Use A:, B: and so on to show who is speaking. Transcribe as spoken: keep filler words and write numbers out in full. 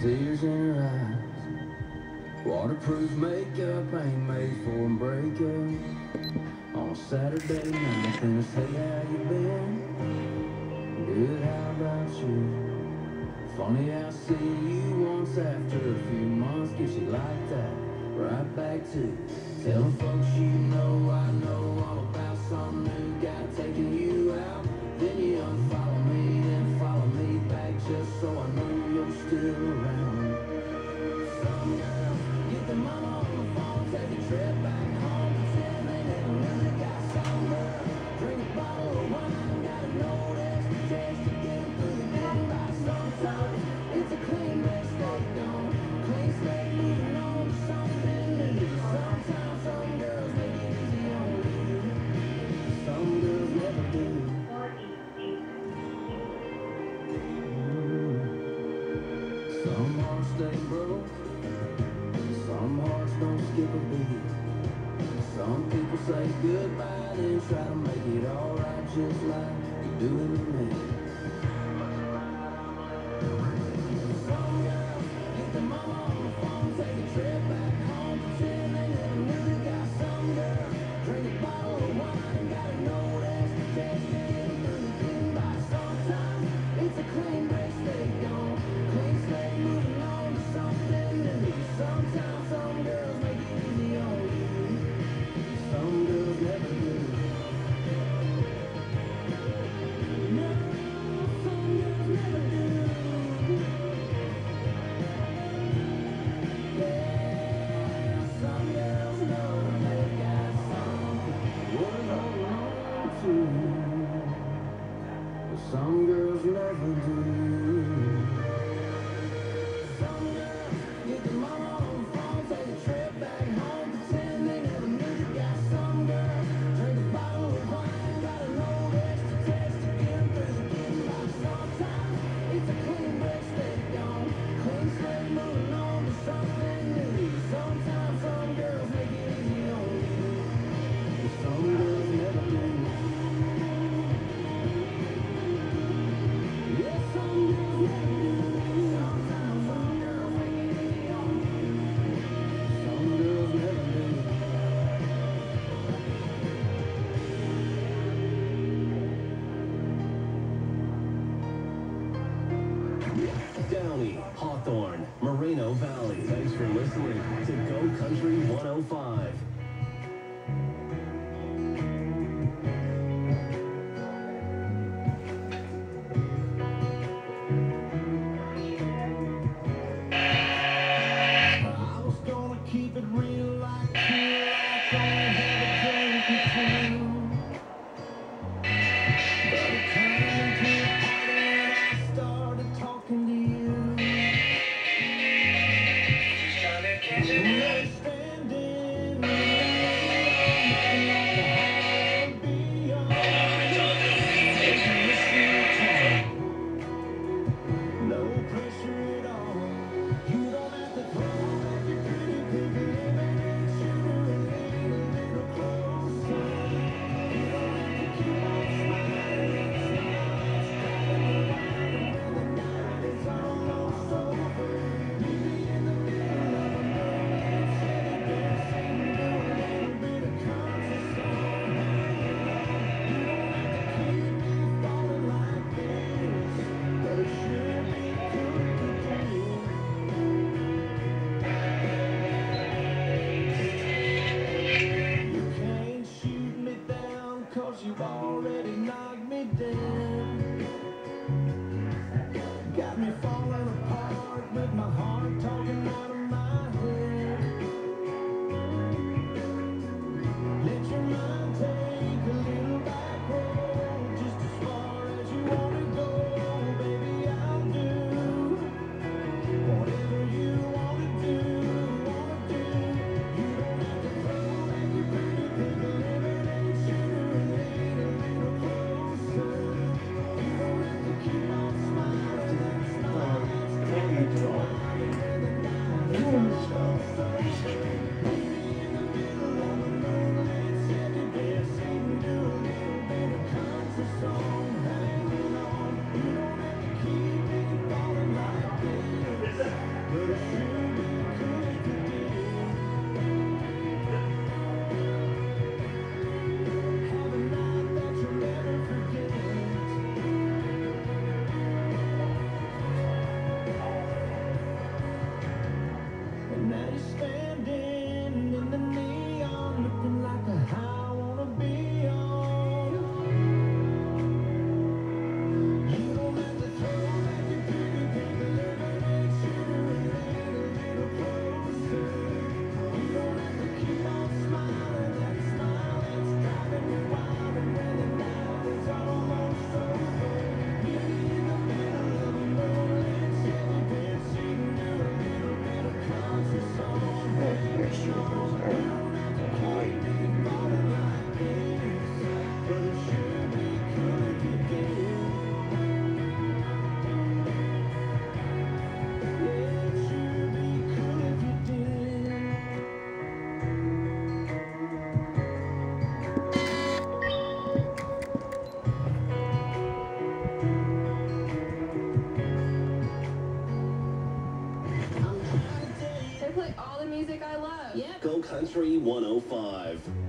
A: tears in her eyes. Waterproof makeup ain't made for a breakup. On Saturday night, and I say, how you been? Good, how about you? Funny how seeing you once after a few months gets you like that. Right back to telling folks you know I know all about some new guy taking you out. Then you unfollow me, then follow me back just so I know you're still around. Some girls get their mama on the phone, take a trip back home, pretend they never really got some girl. Drink a bottle of wine, got a note extra chance to get them through the day. By sometimes it's a clean mistake, don't clean slate, moving on to something new. Sometimes some girls make it easy on you, some girls never do. Some hearts stay broke, some hearts don't skip a beat. Some people say goodbye, then try to make it alright just like you're doing to me. Some girls get their mama on the phone, take a trip back home, pretend they never really got some girl. Drink a bottle of wine, got a note extra chance to get them through the thing. By sometimes it's a clean break, stay gone. Clean slate, moving on to something new. Sometimes some girls make it easy on you, some girls never do. No, some girls never do. Yeah, some girls know they've got something worth holding on to, but some girls never do. Some girls get their mama on the phone, take a trip back home, pretend they never knew you got some girl. Drink a bottle of wine, got a note extra text to get them through the game. By sometimes it's a clean break, stay gone. Clean slate, moving on to something new. Sometimes some girls make it easy on you, but some girls never do. Yeah, some girls never do. Sometimes some girls make it easy on you, some girls never do.
B: Downey, Hawthorne, Moreno Valley. Thanks for listening to Go Country one oh five.
A: I was gonna keep it real like cool, like only had a drink or two. But it turned into a party when I started talking to you. We were standing
B: Country one oh five.